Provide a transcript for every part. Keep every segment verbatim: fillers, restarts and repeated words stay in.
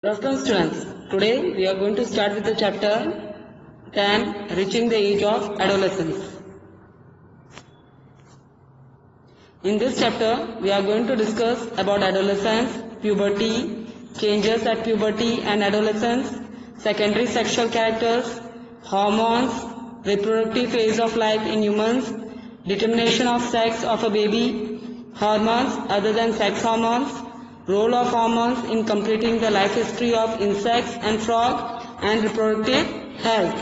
Good afternoon, students. Today we are going to start with the chapter ten, Reaching the Age of Adolescence. In this chapter, we are going to discuss about adolescence, puberty, changes at puberty and adolescence, secondary sexual characters, hormones, reproductive phase of life in humans, determination of sex of a baby, hormones other than sex hormones, role of hormones in completing the life history of insects and frog, and reproductive health.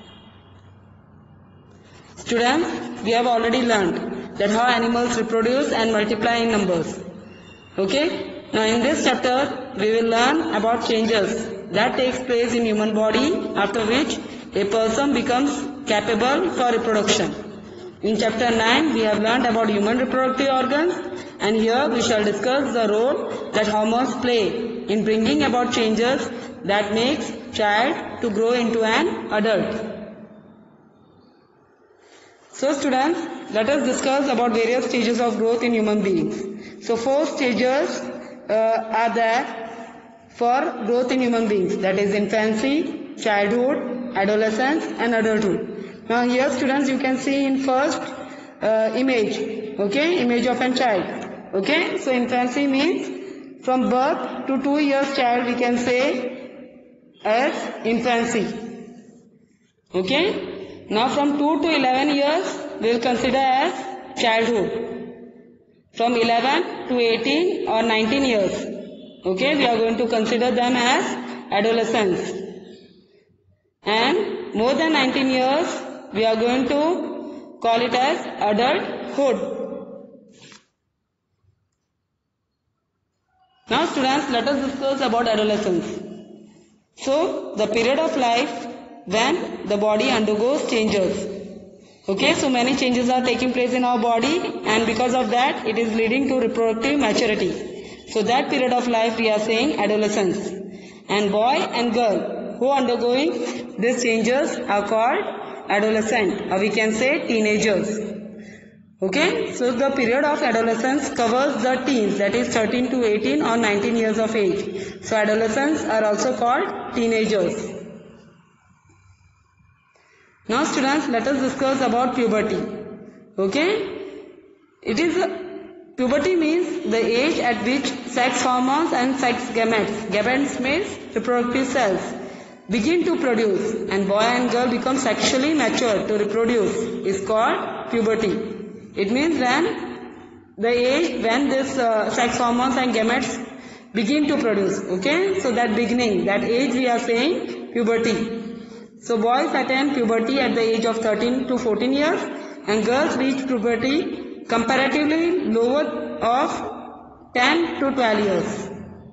Students, we have already learned that how animals reproduce and multiply in numbers. Okay? Now in this chapter, we will learn about changes that takes place in human body, after which a person becomes capable for reproduction. In chapter nine, we have learned about human reproductive organs, and here we shall discuss the role that hormones play in bringing about changes that makes child to grow into an adult. So students, let us discuss about various stages of growth in human beings. So four stages uh, are there for growth in human beings, that is infancy, childhood, adolescence and adulthood. Now here students, you can see in first uh, image, okay, image of a child. Okay, so infancy means from birth to two years child we can say as infancy. Okay, now from two to eleven years we will consider as childhood. From eleven to eighteen or nineteen years, okay, we are going to consider them as adolescence. And more than nineteen years we are going to call it as adulthood. Now students, let us discuss about adolescence. So, the period of life when the body undergoes changes. Okay, so many changes are taking place in our body, and because of that it is leading to reproductive maturity. So that period of life we are saying adolescence. And boy and girl who are undergoing these changes are called adolescent, or we can say teenagers. Okay, so the period of adolescence covers the teens, that is thirteen to eighteen or nineteen years of age. So adolescents are also called teenagers. Now students, let us discuss about puberty. Okay, it is a, puberty means the age at which sex hormones and sex gametes, gametes means reproductive cells, begin to produce, and boy and girl become sexually mature to reproduce is called puberty. It means when the age when this uh, sex hormones and gametes begin to produce. Okay, so that beginning, that age we are saying puberty. So boys attain puberty at the age of thirteen to fourteen years, and girls reach puberty comparatively lower of ten to twelve years.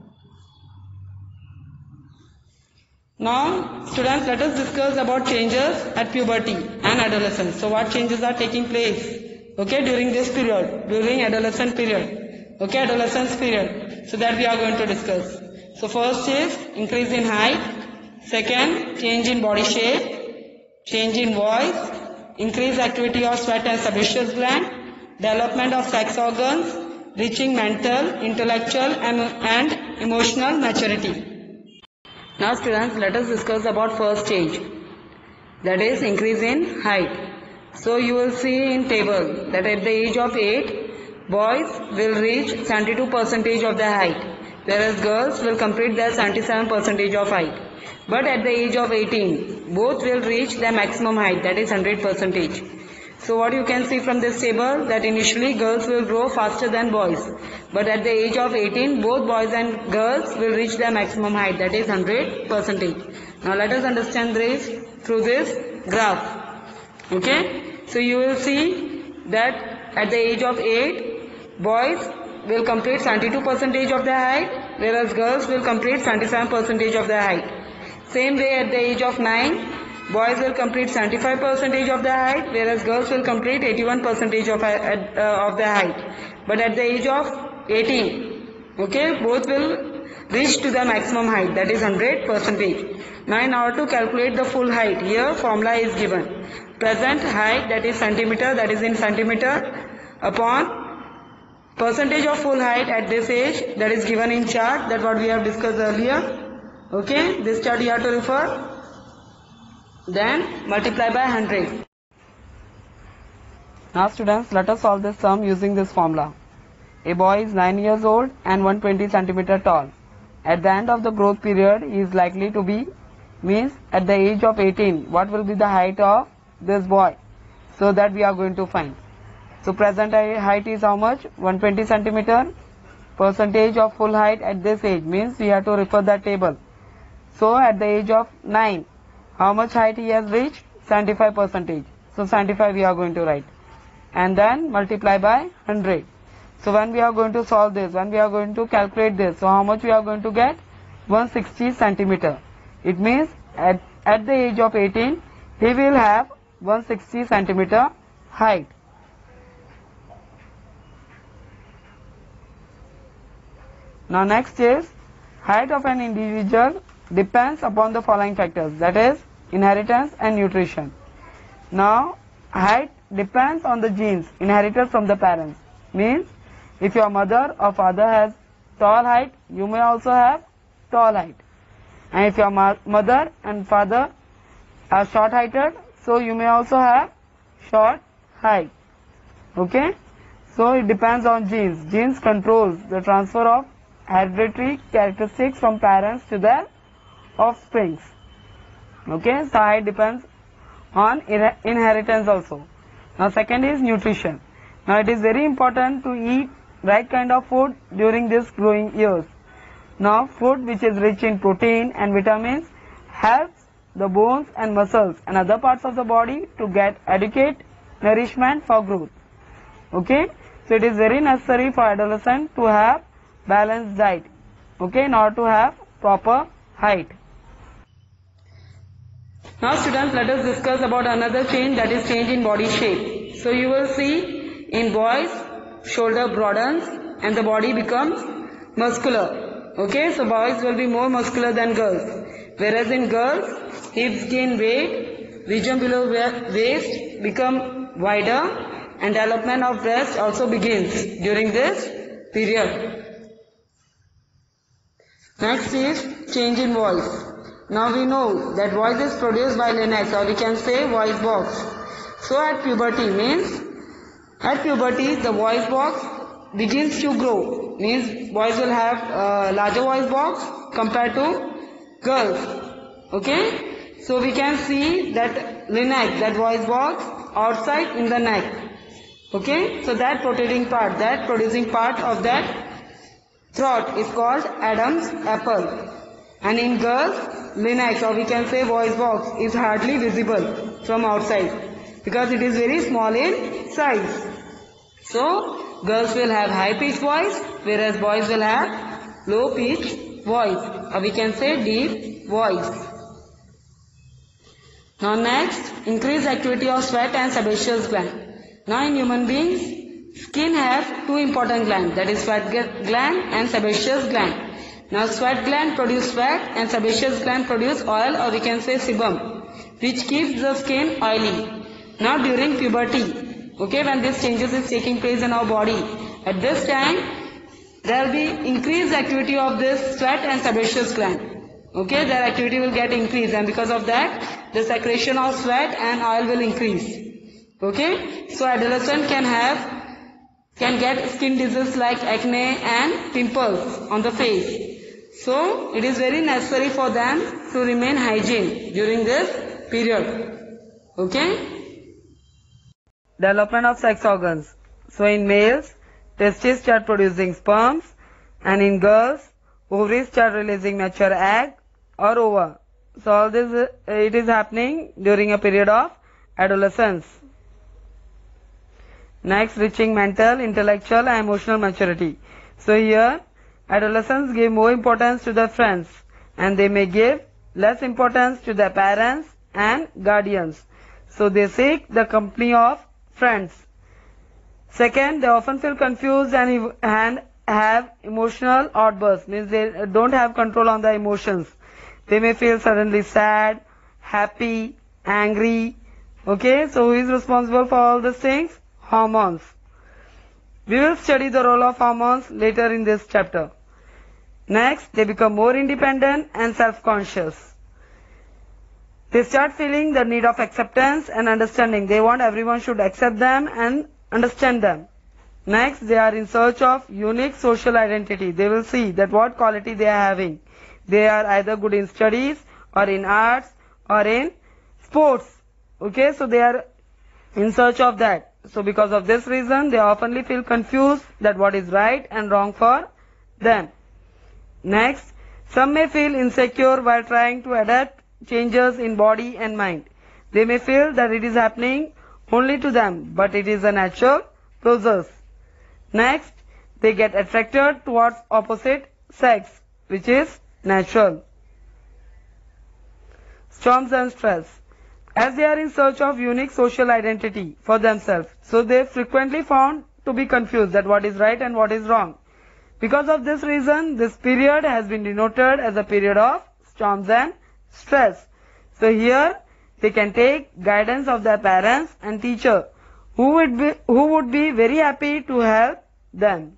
Now students, let us discuss about changes at puberty and adolescence. So what changes are taking place, okay, during this period, during adolescent period, okay, adolescence period. So that we are going to discuss. So first is increase in height, second change in body shape, change in voice, increased activity of sweat and sebaceous gland, development of sex organs, reaching mental, intellectual and, and emotional maturity. Now students, let us discuss about first change, that is increase in height. So you will see in table that at the age of eight, boys will reach seventy-two percent of their height, whereas girls will complete their seventy-seven percent of height. But at the age of eighteen, both will reach their maximum height, that is one hundred percent. So what you can see from this table, that initially girls will grow faster than boys, but at the age of eighteen, both boys and girls will reach their maximum height, that is one hundred percent. Now let us understand this through this graph. Okay, so you will see that at the age of eight, boys will complete seventy-two percent of their height, whereas girls will complete seventy-seven percent of their height. Same way at the age of nine, boys will complete seventy-five percent of their height, whereas girls will complete eighty-one percent of, uh, of their height. But at the age of eighteen, okay, both will reach to their maximum height, that is one hundred percent. Now in order to calculate the full height, here formula is given. Present height, that is centimeter, that is in centimeter, upon percentage of full height at this age, that is given in chart, that what we have discussed earlier. Okay, this chart you have to refer. Then multiply by one hundred. Now students, let us solve this sum using this formula. A boy is nine years old and one hundred twenty centimeters tall. At the end of the growth period, he is likely to be, means at the age of eighteen, what will be the height of this boy? So that we are going to find. So present height is how much? one hundred twenty centimeters. Percentage of full height at this age means we have to refer that table. So at the age of nine, how much height he has reached? seventy-five percentage. So seventy-five we are going to write. And then multiply by one hundred. So when we are going to solve this, when we are going to calculate this, so how much we are going to get? one hundred sixty centimeters. It means at, at the age of eighteen, he will have one hundred sixty centimeters height. Now next is, height of an individual depends upon the following factors, that is inheritance and nutrition. Now height depends on the genes inherited from the parents. Means if your mother or father has tall height, you may also have tall height. And if your mother and father are short heighted, so you may also have short height. Okay? So it depends on genes. Genes controls the transfer of hereditary characteristics from parents to their offsprings. Okay? So height depends on inheritance also. Now second is nutrition. Now it is very important to eat right kind of food during this growing years. Now food which is rich in protein and vitamins helps the bones and muscles and other parts of the body to get adequate nourishment for growth. Okay, so it is very necessary for adolescent to have balanced diet, okay, in order to have proper height. Now students, let us discuss about another change, that is change in body shape. So you will see in boys, shoulder broadens and the body becomes muscular. Okay, so boys will be more muscular than girls. Whereas in girls, hips gain weight, region below waist become wider, and development of breast also begins during this period. Next is change in voice. Now we know that voice is produced by larynx, or we can say voice box. So at puberty means, at puberty the voice box begins to grow. Means boys will have a larger voice box compared to girls. Okay? So we can see that larynx, that voice box outside in the neck. Okay? So that protruding part, that producing part of that throat is called Adam's apple. And in girls, larynx, or we can say voice box, is hardly visible from outside because it is very small in size. So girls will have high pitched voice, whereas boys will have low pitched voice, or we can say deep voice. Now next, increased activity of sweat and sebaceous gland. Now in human beings, skin have two important glands, that is sweat gland and sebaceous gland. Now sweat gland produce sweat and sebaceous gland produce oil, or we can say sebum, which keeps the skin oily. Now during puberty, okay, when these changes is taking place in our body, at this time there will be increased activity of this sweat and sebaceous gland. Okay, their activity will get increased, and because of that the secretion of sweat and oil will increase. Okay, so adolescent can have can get skin disease like acne and pimples on the face. So it is very necessary for them to remain hygiene during this period. Okay. Development of sex organs. So in males, testes start producing sperms, and in girls, ovaries start releasing mature egg or ova. So all this, it is happening during a period of adolescence. Next, reaching mental, intellectual and emotional maturity. So here, adolescents give more importance to their friends, and they may give less importance to their parents and guardians. So they seek the company of friends. Second, they often feel confused and, and have emotional outbursts, means they don't have control on their emotions. They may feel suddenly sad, happy, angry. Okay, so who is responsible for all these things? Hormones. We will study the role of hormones later in this chapter. Next, they become more independent and self-conscious. They start feeling the need of acceptance and understanding. They want everyone should accept them and understand them. Next, they are in search of unique social identity. They will see that what quality they are having. They are either good in studies or in arts or in sports. Okay, so they are in search of that. So because of this reason, they oftenly feel confused that what is right and wrong for them. Next, some may feel insecure while trying to adapt changes in body and mind. They may feel that it is happening only to them, but it is a natural process. Next, they get attracted towards opposite sex, which is natural. Storms and stress. As they are in search of unique social identity for themselves, so they frequently found to be confused that what is right and what is wrong. Because of this reason, this period has been denoted as a period of storms and stress. So here they can take guidance of their parents and teacher who would be, who would be very happy to help them.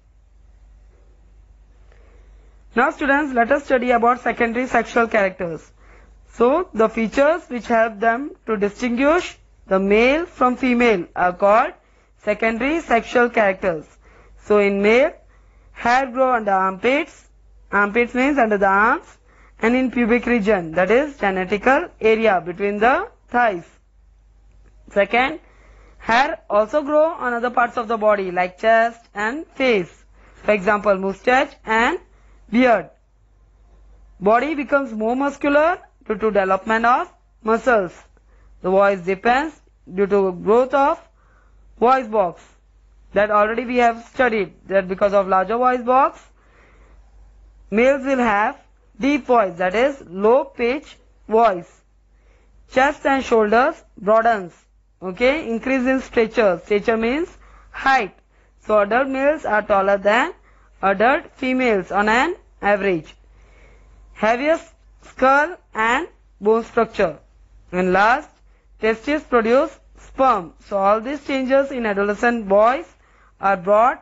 Now students, let us study about secondary sexual characters. So the features which help them to distinguish the male from female are called secondary sexual characters. So in male, hair grow under armpits, armpits means under the arms, and in pubic region, that is genetical area between the thighs. Second, hair also grow on other parts of the body like chest and face. For example, mustache and beard. Body becomes more muscular due to development of muscles. The voice depends due to growth of voice box. That already we have studied that because of larger voice box, males will have deep voice, that is low pitch voice. Chest and shoulders broadens. Okay, increase in stature. Stature means height. So adult males are taller than adult females on an average. Heavier skull and bone structure. And last, testes produce sperm. So all these changes in adolescent boys are brought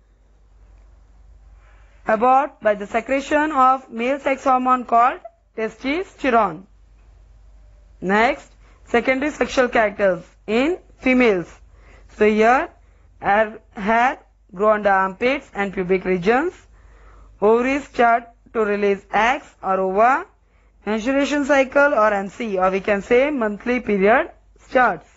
about by the secretion of male sex hormone called testosterone. Next, secondary sexual characters in females. So here, hair grow under armpits and pubic regions. Ovaries start to release eggs or ova. Menstruation cycle or M C, or we can say monthly period starts.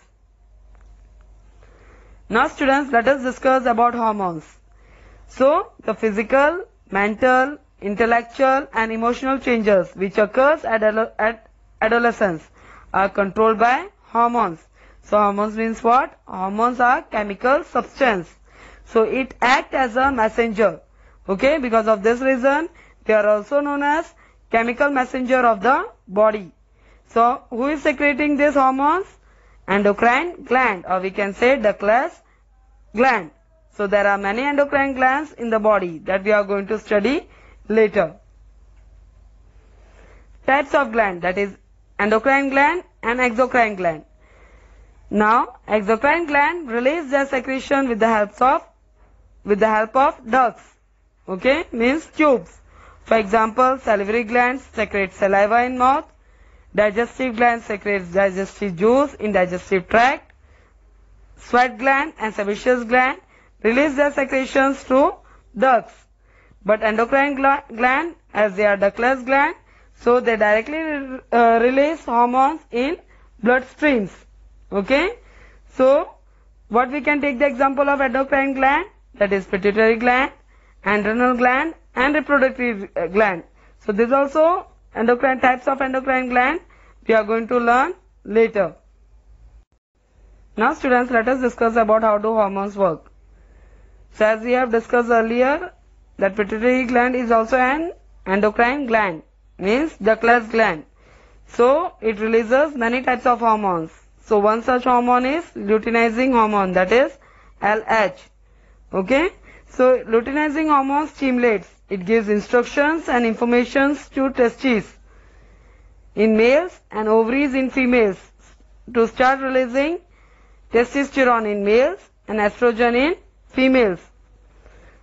Now students, let us discuss about hormones. So the physical, mental, intellectual and emotional changes which occurs at, at adolescence are controlled by hormones. So hormones means what? Hormones are chemical substance. So it acts as a messenger. Okay, because of this reason they are also known as chemical messenger of the body. So who is secreting these hormones? Endocrine gland, or we can say Douglas gland. So there are many endocrine glands in the body that we are going to study later. Types of gland, that is endocrine gland and exocrine gland. Now exocrine gland release their secretion with the help of with the help of ducts. Okay, means tubes. For example, salivary glands secrete saliva in mouth. Digestive gland secretes digestive juice in digestive tract. Sweat gland and sebaceous gland release their secretions through ducts. But endocrine gland, as they are ductless gland, so they directly uh, release hormones in blood streams. Okay, so what we can take the example of endocrine gland, that is pituitary gland, adrenal gland and reproductive gland. So this also endocrine types of endocrine gland we are going to learn later. Now students, let us discuss about how do hormones work. So as we have discussed earlier, that pituitary gland is also an endocrine gland, means ductless gland. So it releases many types of hormones. So one such hormone is luteinizing hormone, that is L H. Okay, so luteinizing hormone stimulates. It gives instructions and informations to testes in males and ovaries in females to start releasing testosterone in males and estrogen in females.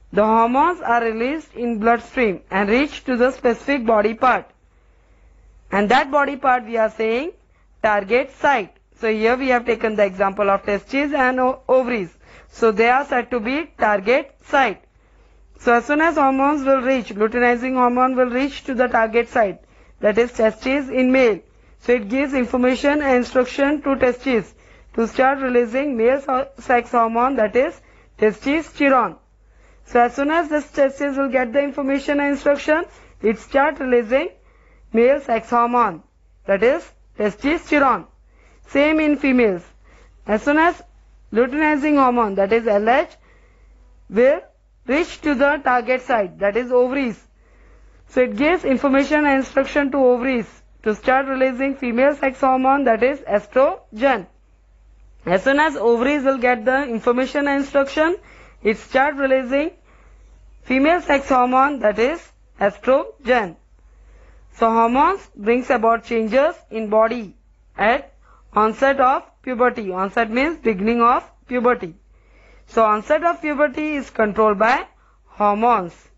The hormones are released in bloodstream and reach to the specific body part. And that body part we are saying target site. So here we have taken the example of testes and ovaries. So they are said to be target site. So as soon as hormones will reach, luteinizing hormone will reach to the target site, that is testes in male. So it gives information and instruction to testes to start releasing male sex hormone, that is testosterone. So as soon as this testes will get the information and instruction, it start releasing male sex hormone, that is testosterone. Same in females. As soon as luteinizing hormone, that is L H, will reach to the target site, that is ovaries. So it gives information and instruction to ovaries to start releasing female sex hormone, that is estrogen. As soon as ovaries will get the information and instruction, it start releasing female sex hormone, that is estrogen. So hormones brings about changes in body at onset of puberty. Onset means beginning of puberty. So onset of puberty is controlled by hormones.